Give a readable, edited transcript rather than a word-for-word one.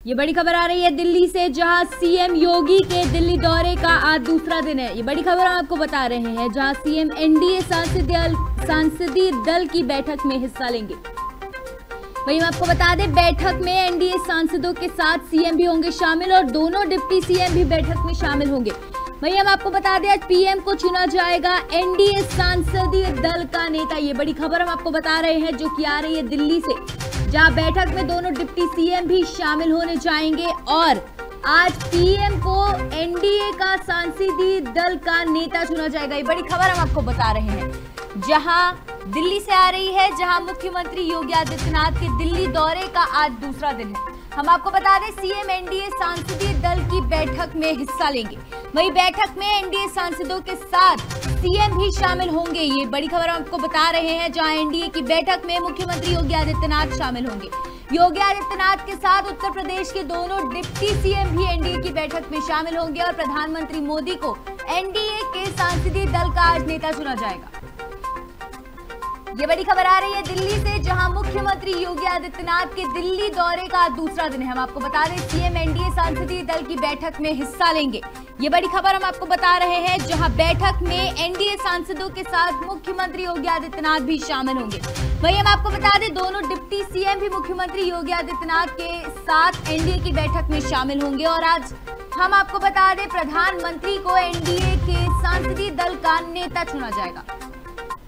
ये बड़ी खबर आ रही है दिल्ली से, जहां सीएम योगी के दिल्ली दौरे का आज दूसरा दिन है। ये बड़ी खबर हम आपको बता रहे हैं, जहां सीएम एनडीए सांसदीय दल की बैठक में हिस्सा लेंगे। वहीं हम आपको बता दें, बैठक में एनडीए सांसदों के साथ सीएम भी होंगे शामिल और दोनों डिप्टी सीएम भी बैठक में शामिल होंगे। वहीं हम आपको बता दें, आज पीएम को चुना जाएगा एनडीए सांसदीय दल का नेता। ये बड़ी खबर हम आपको बता रहे हैं, जो कि आ रही है दिल्ली से, जहां बैठक में दोनों डिप्टी सीएम भी शामिल होने जाएंगे और आज पीएम को एनडीए का सांसदीय दल का नेता चुना जाएगा। ये बड़ी खबर हम आपको बता रहे हैं, जहां दिल्ली से आ रही है, जहां मुख्यमंत्री योगी आदित्यनाथ के दिल्ली दौरे का आज दूसरा दिन है। हम आपको बता दें, सीएम एनडीए सांसदीय दल की बैठक में हिस्सा लेंगे। वहीं बैठक में एनडीए सांसदों के साथ सीएम भी शामिल होंगे। ये बड़ी खबर हम आपको बता रहे हैं, जहां एनडीए की बैठक में मुख्यमंत्री योगी आदित्यनाथ शामिल होंगे। योगी आदित्यनाथ के साथ उत्तर प्रदेश के दोनों डिप्टी सीएम भी एनडीए की बैठक में शामिल होंगे और प्रधानमंत्री मोदी को एनडीए के सांसदीय दल का आज नेता चुना जाएगा। ये बड़ी खबर आ रही है दिल्ली से, जहां मुख्यमंत्री योगी आदित्यनाथ के दिल्ली दौरे का दूसरा दिन है। हम आपको बता दें, सीएम एनडीए सांसदीय दल की बैठक में हिस्सा लेंगे। ये बड़ी खबर हम आपको बता रहे हैं, जहां बैठक में एनडीए सांसदों के साथ मुख्यमंत्री योगी आदित्यनाथ भी शामिल होंगे। वहीं हम आपको बता दें, दोनों डिप्टी सीएम भी मुख्यमंत्री योगी आदित्यनाथ के साथ एनडीए की बैठक में शामिल होंगे और आज हम आपको बता दें, प्रधानमंत्री को एनडीए के सांसदीय दल का नेता चुना जाएगा।